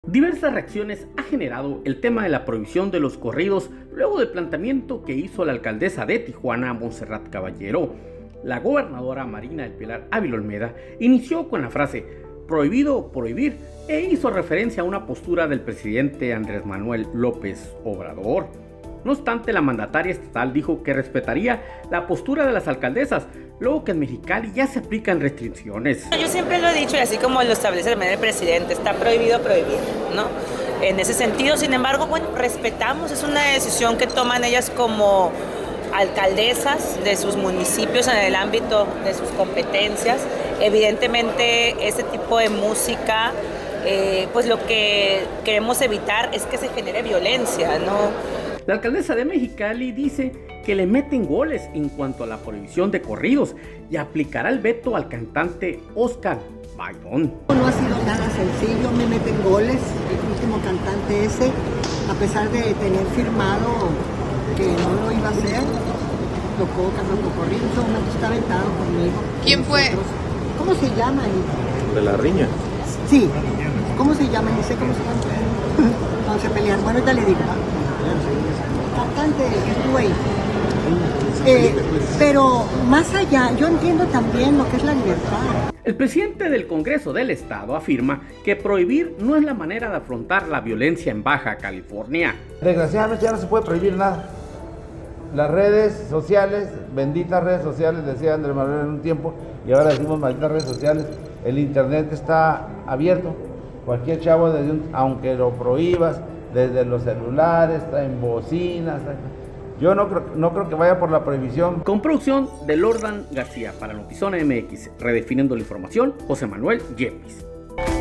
Diversas reacciones ha generado el tema de la prohibición de los corridos luego del planteamiento que hizo la alcaldesa de Tijuana, Montserrat Caballero. La gobernadora Marina del Pilar Ávila Olmeda inició con la frase "prohibido prohibir" e hizo referencia a una postura del presidente Andrés Manuel López Obrador. No obstante, la mandataria estatal dijo que respetaría la postura de las alcaldesas, luego que en Mexicali ya se aplican restricciones. Yo siempre lo he dicho, y así como lo establece el presidente, está prohibido prohibir, ¿no? En ese sentido, sin embargo, bueno, respetamos, es una decisión que toman ellas como alcaldesas de sus municipios en el ámbito de sus competencias. Evidentemente, ese tipo de música, pues lo que queremos evitar es que se genere violencia, ¿no? La alcaldesa de Mexicali dice que le meten goles en cuanto a la prohibición de corridos y aplicará el veto al cantante Oscar Baydón. No ha sido nada sencillo, me meten goles, el último cantante ese, a pesar de tener firmado que no lo iba a hacer, tocó cantando corridos, en un momento está aventado conmigo. ¿Quién fue? ¿Cómo se llama? ¿De la riña? Sí, ¿cómo se llama? Ni sé cómo se llama. Vamos a pelear, bueno, ahorita le digo. Cantante, güey. Pero más allá, yo entiendo también lo que es la libertad. El presidente del Congreso del Estado afirma que prohibir no es la manera de afrontar la violencia en Baja California. Desgraciadamente ya no se puede prohibir nada. Las redes sociales, benditas redes sociales, decía Andrés Manuel en un tiempo, y ahora decimos malditas redes sociales, el internet está abierto. Cualquier chavo, aunque lo prohíbas, desde los celulares, traen bocinas. Yo no creo que vaya por la prohibición. Con producción de Lordan García para Notizona MX, redefiniendo la información, José Manuel Yepes.